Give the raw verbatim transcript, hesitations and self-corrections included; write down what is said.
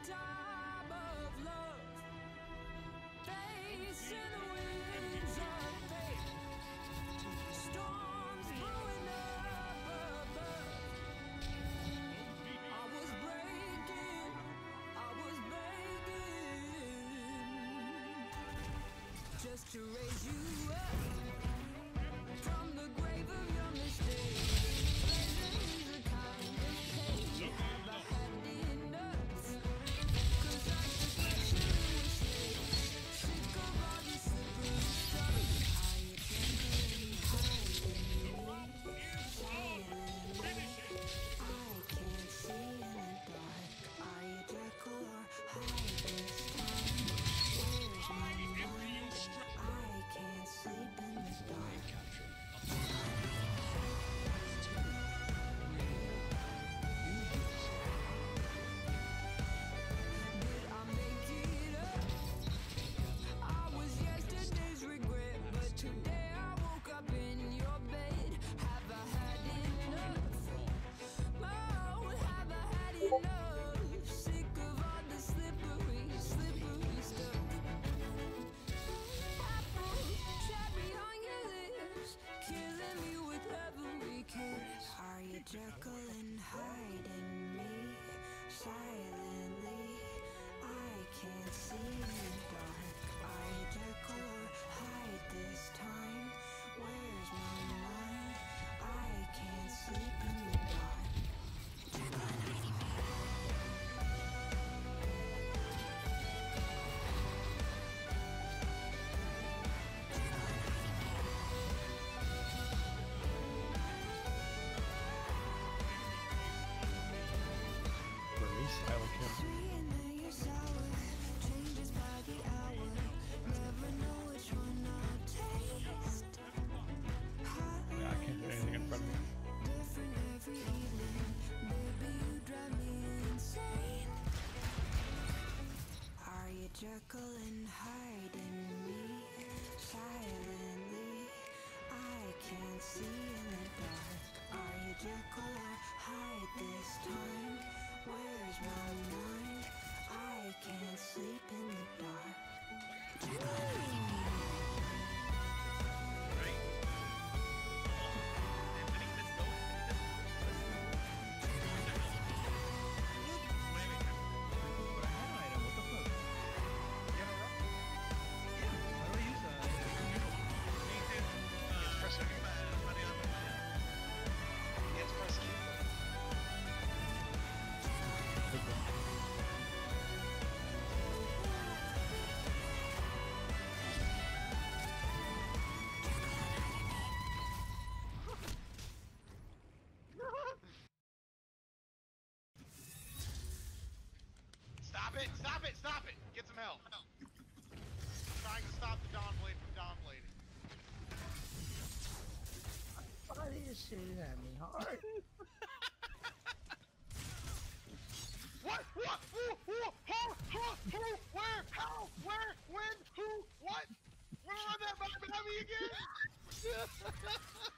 time of love, facing the winds of fate, storms brewing up above. I was breaking, I was breaking, just to raise you up from the grave of your mistakes. Pleasure is a kind of pain. Have I had enough? 'Cause like the pressure in the snakes, sick of all this slippery stuff. Are you gently hiding me silently? I can't see in the dark. Are you Jekyll or Hyde this time? Where's my mind? I can't sleep in the dark. Did I make it up? I was yesterday's regret, but today I woke up in your bed. Have I had enough? Oh, have I had enough? Sick of all the slippery, slippery stuff. Apple, cherry on your lips, killing me with every kiss. Are you Jekyll and Hyde in me silently? I can't see in the dark. Are you Jekyll or Hyde this time? Where's my mind? I can't sleep in the dark. Jekyll and Hyde in me. Release Alakam. Sweet and then you're sour, changes by the hour. Never know which one I'll taste. Hot Yeah, I can't do anything in front of me. different every evening. Baby, you drive me insane. Are you Jekyll and Hyde in me silently? I can't see in the dark. Are you Jekyll or Hyde this time? Where's my mind? I can't sleep in the dark. Jekyll and Hyde in me. Stop it! Stop it! Stop it! Get some help! I'm trying to stop the Dawnblade from Dawnblading. Why are you shooting at me hard? What? What? Who? Who? Who? Who? Who? Where? How? Where? When? Who? What? Run that back at me again!